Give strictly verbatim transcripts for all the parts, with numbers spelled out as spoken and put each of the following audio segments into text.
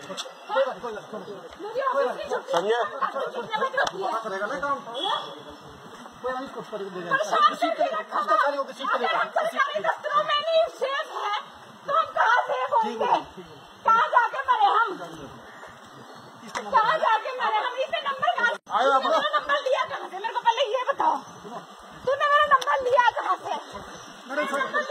कहाँ जाके मरे हम, कहाँ जाके मरे हम? इसे नंबर नंबर लिया कहाँ से? मेरे को पहले ये बताओ, तूने मेरा नंबर लिया कहाँ से? मेरे घर पे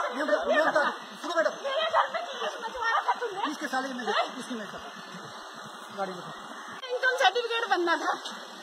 मचवाया था तुमने? इसके साले में इसकी में गाड़ी में इनकम सर्टिफिकेट बनना था।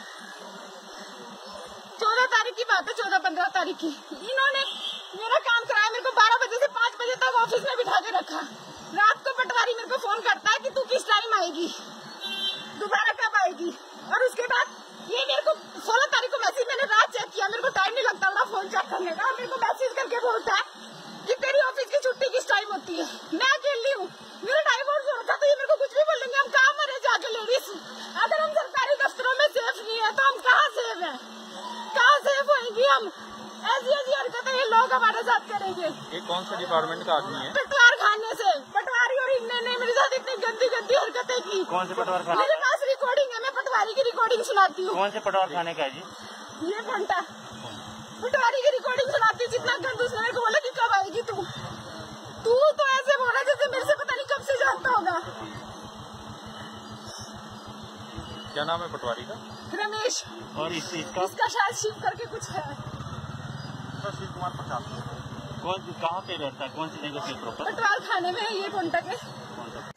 चौदह तारीख की बात है, चौदह पंद्रह तारीख की। इन्होंने मेरा काम कराया, मेरे को बारह बजे से पाँच बजे तक ऑफिस में बिठा के रखा। रात को पटवारी मेरे को फोन करता है कि तू किस टाइम आएगी, दोबारा कब आएगी। और उसके बाद ये मेरे को सोलह तारीख को मैसेज, मैंने रात चेक किया, मेरे को टाइम नहीं लगता मेरा फोन चेक करने का। मेरे को मैसेज करके बोलता है कि तेरी ऑफिस की छुट्टी किस टाइम होती है। मैं अकेली हूँ, मेरा डाइवोर्स हो रहा था, तो ये मेरे को कुछ भी बोलेंगे। हम कहाँ मरे जाके लेडीज? अगर हम सरकारी दफ्तरों में सेफ नहीं है तो हम कहाँ सेफ है? कहाँ सेफ होंगी हम? ऐसी ऐसी हरकतें ये लोग हमारे साथ करेंगे। ये कौन सा डिपार्टमेंट का आदमी है? पटवार खाने से, पटवारी, और इन्होंने मेरे साथ इतनी गंदी गंदी हरकतें की। कौन से पटवार खाने? मेरे पास रिकॉर्डिंग है, मैं पटवारी की रिकॉर्डिंग सुनाती हूँ। कौन से पटवार खाने का है जी? ये घंटा पटवारी की रिकॉर्डिंग सुनाती हूँ। जितना गंद उसने मेरे को बोला कि कब आएगी तू तू तो ऐसे बोला जैसे मेरे से पता नहीं कब से जानता होगा। क्या नाम है पटवारी का? रमेश। और इस इसका इसका शायद शिव करके कुछ है। शिव कुमार प्रसाद। कौन कहाँ पे रहता है? कौन सी जगह पे? पटवार खाने में है ये घंटा के।